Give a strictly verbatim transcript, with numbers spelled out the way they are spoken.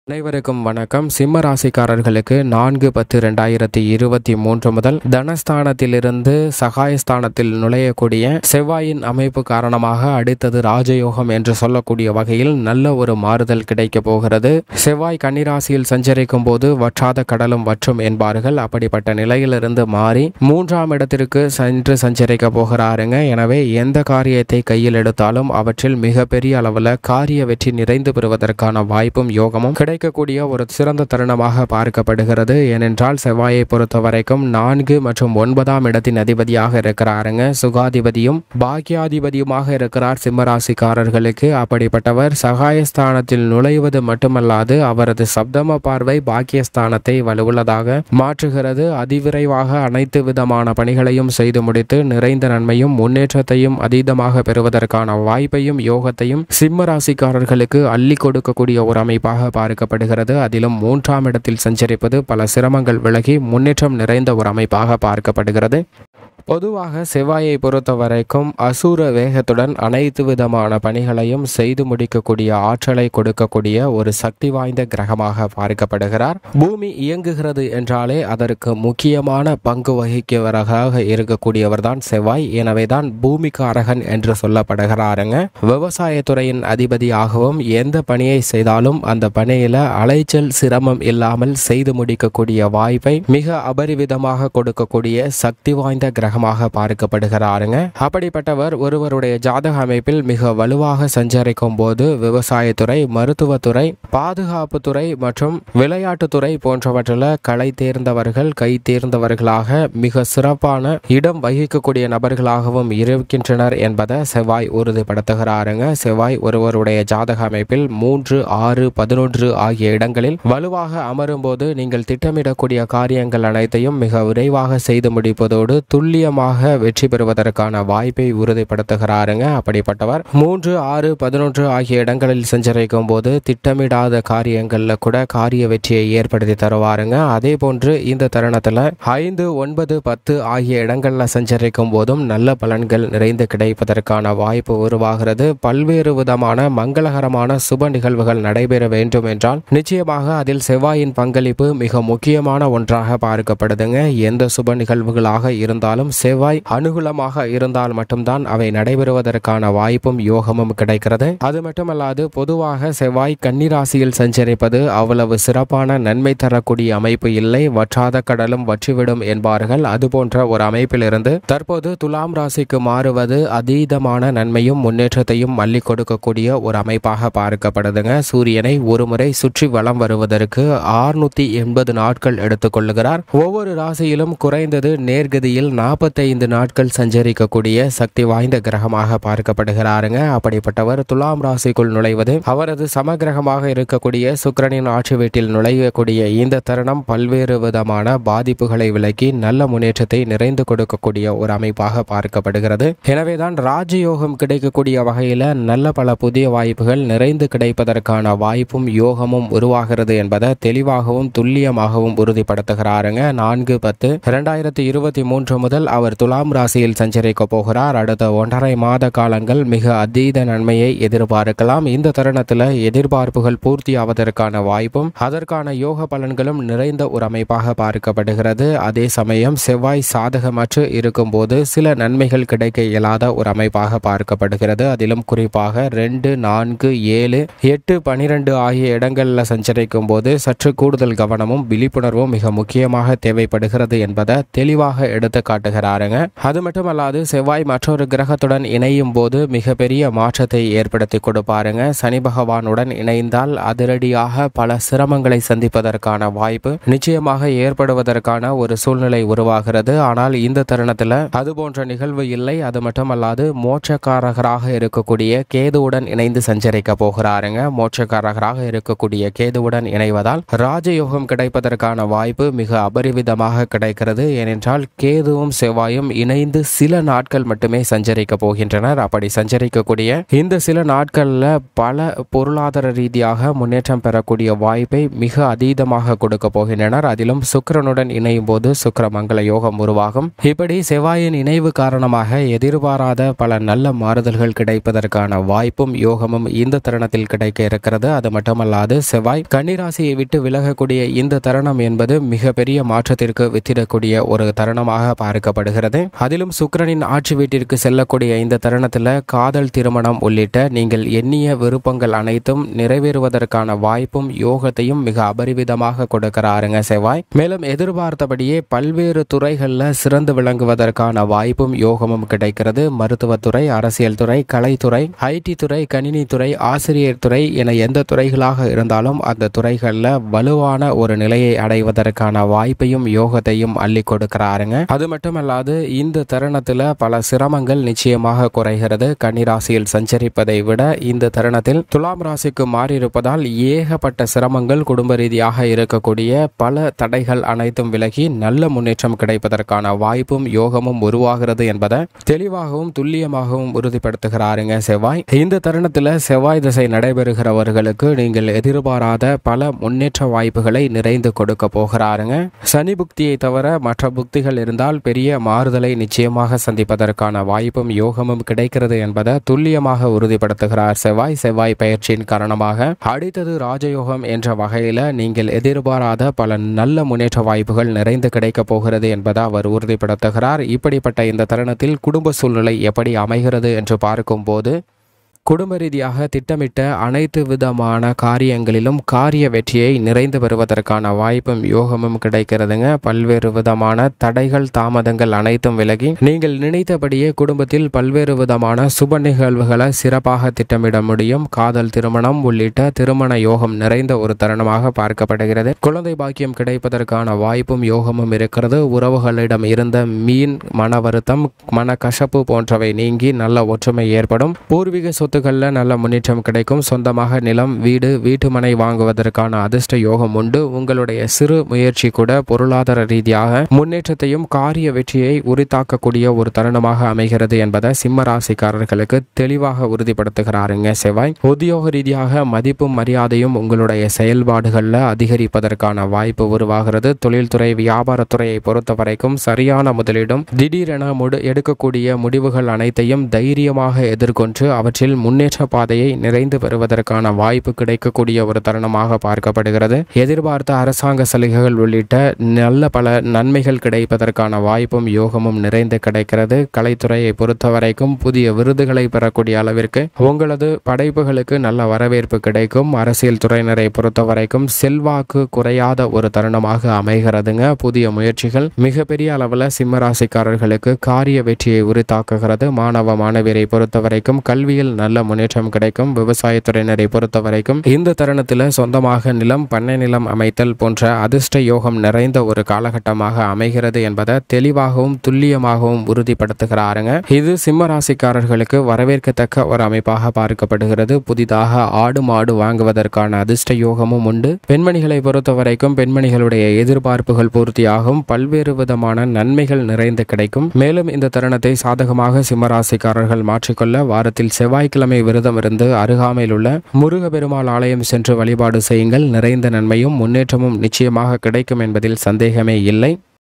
அனைவருக்கும் வணக்கம். சிம்ம ராசிக்காரர்களுக்கு நான்கு பத்து ரெண்டாயிரத்தி இருபத்தி மூன்று முதல் தனஸ்தானத்திலிருந்து சகாயஸ்தானத்தில் நுழையக்கூடிய செவ்வாயின் அமைப்பு காரணமாக அடுத்தது ராஜயோகம் என்று சொல்லக்கூடிய வகையில் நல்ல ஒரு மாறுதல் கிடைக்க போகிறது. செவ்வாய் கன்னிராசியில் சஞ்சரிக்கும் போது வற்றாத கடலும் வற்றும் என்பார்கள். அப்படிப்பட்ட நிலையிலிருந்து மாறி மூன்றாம் இடத்திற்கு சென்று சஞ்சரிக்க போகிறாருங்க. எனவே எந்த காரியத்தை கையில் எடுத்தாலும் அவற்றில் மிகப்பெரிய அளவில் காரிய வெற்றி நிறைந்து பெறுவதற்கான வாய்ப்பும் யோகமும் கிடைக்கக்கூடிய ஒரு சிறந்த தருணமாக பார்க்கப்படுகிறது. ஏனென்றால் செவ்வாயை பொறுத்த வரைக்கும் நான்கு மற்றும் ஒன்பதாம் இடத்தின் அதிபதியாக இருக்கிறாருங்க. சுகாதிபதியும் பாக்கியாதிபதியுமாக இருக்கிறார் சிம்மராசிக்காரர்களுக்கு. அப்படிப்பட்டவர் சகாயஸ்தானத்தில் நுழைவது மட்டுமல்லாது அவரது சப்தம பார்வை பாக்கியஸ்தானத்தை வலுவுள்ளதாக மாற்றுகிறது. அதிவிரைவாக அனைத்து விதமான பணிகளையும் செய்து முடித்து நிறைந்த நன்மையும் முன்னேற்றத்தையும் அதீதமாக பெறுவதற்கான வாய்ப்பையும் யோகத்தையும் சிம்மராசிக்காரர்களுக்கு அள்ளி கொடுக்கக்கூடிய ஒரு அமைப்பாக பார்க்கப்படுகிறது. அதிலும் மூன்றாம் இடத்தில் சஞ்சரிப்பது பல சிரமங்கள் விலகி முன்னேற்றம் நிறைந்த ஒரு அமைப்பாக பார்க்கப்படுகிறது. பொதுவாக செவ்வாயை பொறுத்த வரைக்கும் அசூர வேகத்துடன் அனைத்து விதமான பணிகளையும் செய்து முடிக்கக்கூடிய ஆற்றலை கொடுக்கக்கூடிய ஒரு சக்தி வாய்ந்த கிரகமாக பார்க்கப்படுகிறார். பூமி இயங்குகிறது என்றாலே அதற்கு முக்கியமான பங்கு வகிக்கிறவராக இருக்கக்கூடியவர் தான் செவ்வாய். எனவேதான் பூமிக்காரகன் என்று சொல்லப்படுகிறாருங்க. விவசாயத்துறையின் அதிபதியாகவும் எந்த பணியை செய்தாலும் அந்த பணியில அலைச்சல் சிரமம் இல்லாமல் செய்து முடிக்கக்கூடிய வாய்ப்பை மிக அபரிவிதமாக கொடுக்கக்கூடிய சக்தி வாய்ந்த கிரகம் பார்க்கப்படுகிறாருங்க. அப்படிப்பட்டவர் ஒருவருடைய ஜாதக அமைப்பில் மிக வலுவாக சஞ்சரிக்கும் போது விவசாயத்துறை, மருத்துவத்துறை, பாதுகாப்புத்துறை மற்றும் விளையாட்டுத்துறை போன்றவற்றில் கலை தேர்ந்தவர்கள், கை தேர்ந்தவர்களாக மிக சிறப்பான இடம் வகிக்கக்கூடிய நபர்களாகவும் இருக்கின்றனர் என்பதை செவ்வாய் உறுதிப்படுத்துகிறாருங்க. செவ்வாய் ஒருவருடைய ஜாதக அமைப்பில் மூன்று, ஆறு, பதினொன்று ஆகிய இடங்களில் வலுவாக அமரும் போது நீங்கள் திட்டமிடக்கூடிய காரியங்கள் அனைத்தையும் மிக விரைவாக செய்து முடிப்பதோடு துல்லிய வெற்றி பெறுவதற்கான வாய்ப்பை உறுதிப்படுத்துகிறாருங்க. அப்படிப்பட்டவர் மூன்று, ஆறு, பதினொன்று ஆகிய இடங்களில் சஞ்சரிக்கும் போது திட்டமிடாத காரியங்கள்ல கூட காரிய வெற்றியை ஏற்படுத்தி தருவாருங்க. அதே போன்று இந்த தருணத்துல ஐந்து, ஒன்பது, பத்து ஆகிய இடங்கள்ல சஞ்சரிக்கும் போதும் நல்ல பலன்கள் நிறைந்து கிடைப்பதற்கான வாய்ப்பு உருவாகிறது. பல்வேறு விதமான மங்களகரமான சுப நிகழ்வுகள் நடைபெற வேண்டும் என்றால் நிச்சயமாக அதில் செவ்வாயின் பங்களிப்பு மிக முக்கியமான ஒன்றாக பார்க்கப்படுதுங்க. எந்த சுப நிகழ்வுகளாக இருந்தாலும் செவ்வாய் அனுகூலமாக இருந்தால் மட்டும்தான் அவை நடைபெறுவதற்கான வாய்ப்பும் யோகமும் கிடைக்கிறது. அது மட்டுமல்லாது பொதுவாக செவ்வாய் கன்னிராசியில் சஞ்சரிப்பது அவ்வளவு சிறப்பான நன்மை தரக்கூடிய அமைப்பு இல்லை. வற்றாத கடலும் வற்றிவிடும் என்பார்கள். அதுபோன்ற ஒரு அமைப்பிலிருந்து தற்போது துலாம் ராசிக்கு மாறுவது அதீதமான நன்மையும் முன்னேற்றத்தையும் அள்ளி கொடுக்கக்கூடிய ஒரு அமைப்பாக பார்க்கப்படுதுங்க. சூரியனை ஒரு முறை சுற்றி வலம் வருவதற்கு ஆறுநூத்தி எண்பது நாட்கள் எடுத்துக்கொள்ளுகிறார். ஒவ்வொரு ராசியிலும் குறைந்தது நேர்கதியில் நாற்பத்தைந்து நாட்கள் சஞ்சரிக்கக்கூடிய சக்தி வாய்ந்த கிரகமாக பார்க்கப்படுகிறாருங்க. அப்படிப்பட்டவர் துலாம் ராசிக்குள் நுழைவது அவரது சமகிரகமாக இருக்கக்கூடிய சுக்கிரனின் ஆட்சி வீட்டில் நுழையக்கூடிய இந்த தருணம் பல்வேறு விதமான பாதிப்புகளை விலக்கி நல்ல முன்னேற்றத்தை நிறைந்து கொடுக்கக்கூடிய ஒரு அமைப்பாக பார்க்கப்படுகிறது. எனவேதான் ராஜயோகம் கிடைக்கக்கூடிய வகையில நல்ல பல புதிய வாய்ப்புகள் நிறைந்து கிடைப்பதற்கான வாய்ப்பும் யோகமும் உருவாகிறது என்பதை தெளிவாகவும் துல்லியமாகவும் உறுதிப்படுத்துகிறாருங்க. நான்கு பத்து இரண்டாயிரத்தி இருபத்தி மூன்று முதல் அவர் துலாம் ராசியில் சஞ்சரிக்க போகிறார். அடுத்த ஒன்றரை மாத காலங்கள் மிக அதீத நன்மையை எதிர்பார்க்கலாம். இந்த தருணத்தில் எதிர்பார்ப்புகள் பூர்த்தி ஆவதற்கான வாய்ப்பும் அதற்கான யோக பலன்களும் நிறைந்த ஒரு அமைப்பாக பார்க்கப்படுகிறது. அதே சமயம் செவ்வாய் சாதகமற்று இருக்கும் போது சில நன்மைகள் கிடைக்க இயலாத ஒரு அமைப்பாக பார்க்கப்படுகிறது. அதிலும் குறிப்பாக ரெண்டு, நான்கு, ஏழு, எட்டு, பனிரெண்டு ஆகிய இடங்களில் சஞ்சரிக்கும் போது சற்று கூடுதல் கவனமும் விழிப்புணர்வும் மிக முக்கியமாக தேவைப்படுகிறது என்பதை தெளிவாக எடுத்து காட்டுகிறாருங்க. அது மட்டுமல்லாது செவ்வாய் மற்றொரு கிரகத்துடன் இணையும் போது மிகப்பெரிய மாற்றத்தை ஏற்படுத்தி கொடுப்பாருங்க. சனி பகவானுடன் இணைந்தால் அதிரடியாக பல சிரமங்களை சந்திப்பதற்கான வாய்ப்பு நிச்சயமாக ஏற்படுவதற்கான ஒரு சூழ்நிலை உருவாகிறது. ஆனால் இந்த தருணத்தில் அது போன்ற நிகழ்வு இல்லை. அது மட்டுமல்லாது மோட்சக்காரகராக இருக்கக்கூடிய கேதுவுடன் இணைந்து சஞ்சரிக்க போகிறாருங்க. மோட்சக்காரகராக இருக்கக்கூடிய கேதுவுடன் இணைவதால் ராஜயோகம் கிடைப்பதற்கான வாய்ப்பு மிக அபரிவிதமாக கிடைக்கிறது. ஏனென்றால் கேதுவும் செவ்வாயும் இணைந்து சில நாட்கள் மட்டுமே சஞ்சரிக்க போகின்றனர். அப்படி சஞ்சரிக்கக்கூடிய இந்த சில நாட்கள்ல பல பொருளாதார ரீதியாக முன்னேற்றம் பெறக்கூடிய வாய்ப்பை மிக அதீதமாக கொடுக்க போகின்றனர். அதிலும் சுக்கிரனுடன் இணையும் போது சுக்கிர மங்கள யோகம் உருவாகும். இப்படி செவ்வாயின் இணைவு காரணமாக எதிர்பாராத பல நல்ல மாறுதல்கள் கிடைப்பதற்கான வாய்ப்பும் யோகமும் இந்த தருணத்தில் கிடைக்க இருக்கிறது. அது மட்டுமல்லாது செவ்வாய். கன்னிராசியை விட்டு விலகக்கூடிய இந்த தருணம் என்பது மிகப்பெரிய மாற்றத்திற்கு வித்திடக்கூடிய ஒரு தருணமாக பார்க்கப்படுகிறது. அதிலும் சுக்கிரனின் ஆட்சி வீட்டிற்கு செல்லக்கூடிய இந்த தருணத்தில் காதல், திருமணம் உள்ளிட்ட நீங்கள் எண்ணிய விருப்பங்கள் அனைத்தும் நிறைவேறுவதற்கான வாய்ப்பும் யோகத்தையும் மிக அபரிவிதமாக கொடுக்கிறாருங்க செவ்வாய். மேலும் எதிர்பார்த்தபடியே பல்வேறு துறைகளில் சிறந்து விளங்குவதற்கான வாய்ப்பும் யோகமும் கிடைக்கிறது. மருத்துவத்துறை, அரசியல் துறை, கலைத்துறை, ஐடி துறை, கணினி துறை, ஆசிரியர் துறை என எந்த துறைகளாக இருந்தாலும் அந்த துறைகளில் வலுவான ஒரு நிலையை அடைவதற்கான வாய்ப்பையும் யோகத்தையும் அள்ளி கொடுக்கிறாருங்க. அது மட்டுமல்லாது இந்த தருணத்தில் பல சிரமங்கள் நிச்சயமாக குறைகிறது. கன்னிராசியில் சஞ்சரிப்பதை விட இந்த தருணத்தில் துலாம் ராசிக்கு மாறியிருப்பதால் ஏகப்பட்ட சிரமங்கள், குடும்ப ரீதியாக இருக்கக்கூடிய பல தடைகள் அனைத்தும் விலகி நல்ல முன்னேற்றம் கிடைப்பதற்கான வாய்ப்பும் யோகமும் உருவாகிறது என்பதை தெளிவாகவும் துல்லியமாகவும் உறுதிப்படுத்துகிறாருங்க செவ்வாய். இந்த தருணத்தில் செவ்வாய் திசை நடைபெறுகிறவர்களுக்கு நீங்கள் எதிர்பாராத பல முன்னேற்ற வாய்ப்புகளை நிறைந்து கொடுக்க போகிறாருங்க. சனி புக்தியை தவிர மற்ற புக்திகள் இருந்தால் பெரிய மாறுதலை நிச்சயமாக சந்திப்பதற்கான வாய்ப்பும் யோகமும் கிடைக்கிறது என்பதை துல்லியமாக உறுதிப்படுத்துகிறார் செவ்வாய். செவ்வாய் பயிற்சியின் காரணமாக அடுத்தது ராஜயோகம் என்ற வகையில் நீங்கள் எதிர்பாராத பல நல்ல முன்னேற்ற வாய்ப்புகள் நிறைந்து கிடைக்கப் போகிறது என்பதை அவர் உறுதிப்படுத்துகிறார். இப்படிப்பட்ட இந்த தருணத்தில் குடும்ப சூழ்நிலை எப்படி அமைகிறது என்று பார்க்கும்போது குடும்ப ரீதியாக திட்டமிட்ட அனைத்து விதமான காரியங்களிலும் காரிய வெற்றியை நிறைந்து வருவதற்கான வாய்ப்பும் யோகமும் கிடைக்கிறதுங்க. பல்வேறு விதமான தடைகள், தாமதங்கள் அனைத்தும் விலகி நீங்கள் நினைத்தபடியே குடும்பத்தில் பல்வேறு விதமான சுப நிகழ்வுகளை சிறப்பாக திட்டமிட முடியும். காதல், திருமணம் உள்ளிட்ட திருமண யோகம் நிறைந்த ஒரு தருணமாக பார்க்கப்படுகிறது. குழந்தை பாக்கியம் கிடைப்பதற்கான வாய்ப்பும் யோகமும் இருக்கிறது. உறவுகளிடம் இருந்த மீன், மன வருத்தம், மன கசப்பு போன்றவை நீங்கி நல்ல ஒற்றுமை ஏற்படும். பூர்வீக சொத்து நல்ல முன்னேற்றம் கிடைக்கும். சொந்தமாக நிலம், வீடு, வீட்டுமனை வாங்குவதற்கான அதிர்ஷ்ட யோகம் உண்டு. உங்களுடைய சிறு முயற்சி கூட பொருளாதார ரீதியாக முன்னேற்றத்தையும் காரிய வெற்றியை உரித்தாக்கக்கூடிய ஒரு தருணமாக அமைகிறது என்பதை சிம்ம ராசிக்காரர்களுக்கு தெளிவாக உறுதிப்படுத்துகிறாருங்க செவ்வாய். உத்தியோக ரீதியாக மதிப்பும் மரியாதையும் உங்களுடைய செயல்பாடுகளில் அதிகரிப்பதற்கான வாய்ப்பு உருவாகிறது. தொழில்துறை, வியாபாரத்துறையை பொறுத்த வரைக்கும் சரியான முதலீடும் திடீரென எடுக்கக்கூடிய முடிவுகள் அனைத்தையும் தைரியமாக எதிர்கொண்டு அவற்றில் முன்னேற்ற பாதையை நிறைந்து வருவதற்கான வாய்ப்பு கிடைக்கக்கூடிய ஒரு தருணமாக பார்க்கப்படுகிறது. எதிர்பார்த்த அரசாங்க சலுகைகள் உள்ளிட்ட நல்ல பல நன்மைகள் கிடைப்பதற்கான வாய்ப்பும் யோகமும் நிறைந்து கிடைக்கிறது. கலைத்துறையை பொறுத்தவரைக்கும் புதிய விருதுகளை பெறக்கூடிய அளவிற்கு உங்களது படைப்புகளுக்கு நல்ல வரவேற்பு கிடைக்கும். அரசியல் துறையினரை பொறுத்தவரைக்கும் செல்வாக்கு குறையாத ஒரு தருணமாக அமைகிறதுங்க. புதிய முயற்சிகள் மிகப்பெரிய அளவில் சிம்மராசிக்காரர்களுக்கு காரிய வெற்றியை உரித்தாக்குகிறது. மாணவ மாணவியரை பொறுத்தவரைக்கும் கல்வியில் நல்ல முன்னேற்றம் கிடைக்கும். விவசாயத்துறையினரை பொறுத்த வரைக்கும் இந்த தருணத்தில் சொந்தமாக நிலம், பண்ணை நிலம் அமைத்தல் போன்ற அதிர்ஷ்ட யோகம் நிறைந்த ஒரு காலகட்டமாக அமைகிறது என்பதை தெளிவாகவும் துல்லியமாகவும் உறுதிப்படுத்துகிறாருங்க. இது சிம்ம ராசிக்காரர்களுக்கு வரவேற்கத்தக்க ஒரு அமைப்பாக பார்க்கப்படுகிறது. புதிதாக ஆடு மாடு வாங்குவதற்கான அதிர்ஷ்ட யோகமும் உண்டு. பெண்மணிகளை பொறுத்த வரைக்கும் பெண்மணிகளுடைய எதிர்பார்ப்புகள் பூர்த்தியாகும். பல்வேறு விதமான நன்மைகள் நிறைந்து கிடைக்கும். மேலும் இந்த தருணத்தை சாதகமாக சிம்ம ராசிக்காரர்கள் மாற்றிக்கொள்ள வாரத்தில் செவ்வாய்க்கிழமை விரதம் இருந்து அருகாமையில் உள்ள முருகப்பெருமாள் ஆலயம் சென்று வழிபாடு செய்யுங்கள். நிறைந்த நன்மையும் முன்னேற்றமும் நிச்சயமாக கிடைக்கும் என்பதில் சந்தேகமே இல்லை.